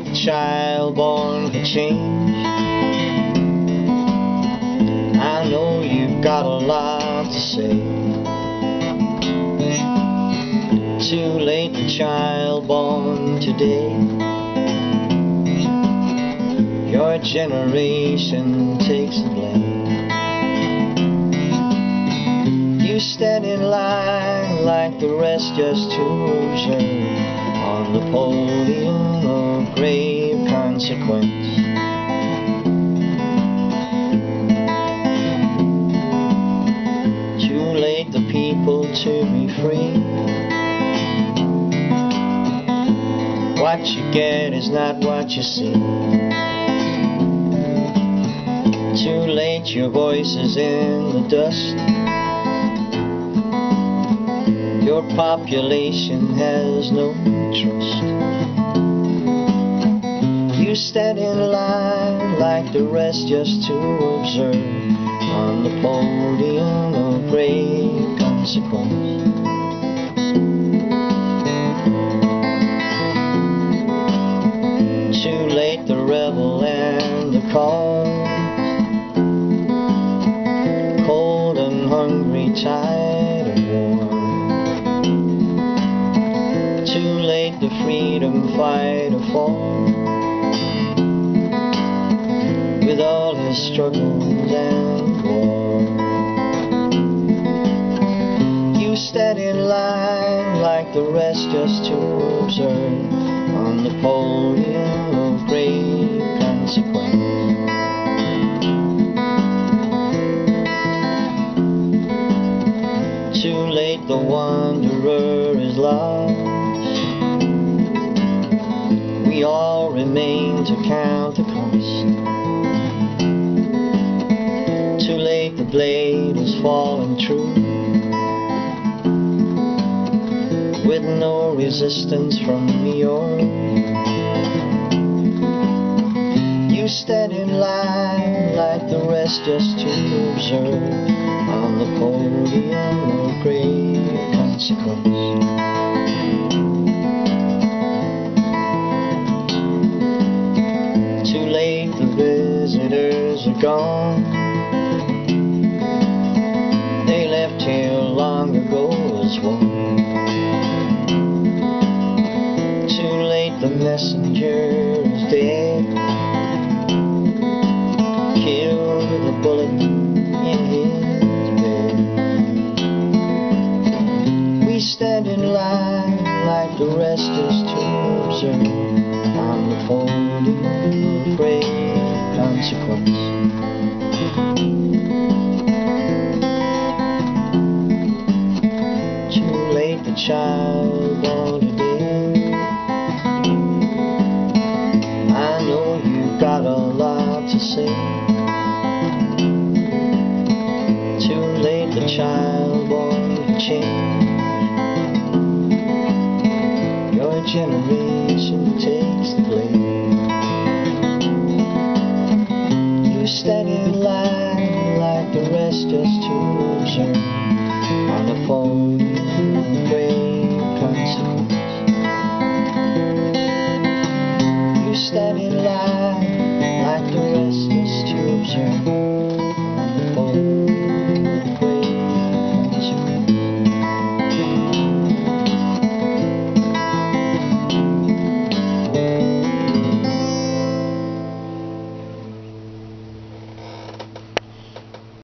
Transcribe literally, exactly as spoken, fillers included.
late the child born could change. I know you've got a lot to say. Too late the child born today. Your generation takes the blame. You stand in line like the rest just to observe on the podium of grave consequence. Too late the people to be free. What you get is not what you see. Too late your voice is in the dust. Your population has no trust. You stand in line like the rest just to observe on the podium of great consequence. Too late the rebel and the call. Cold and hungry, tired and warm. Too late the freedom fighter fall, with all his struggles and war. You stand in line like the rest just to observe on the podium of great consequence. Too late the wanderer is lost. We all remain to count the cost. Too late the blade has fallen true, with no resistance from me or you. You stand in line like the rest just to observe on the podium of great consequence. Too late the visitors are gone. They left here long ago as one. Too late the messenger is dead, killed with a bullet in his bed. We stand in line like the rest just to observe on the podium of great consequence. Too late the child born today. I know you've got a lot to say. Too late the child born to change. Your generation takes the blame. You stand in line like the rest just to observe on the podium of great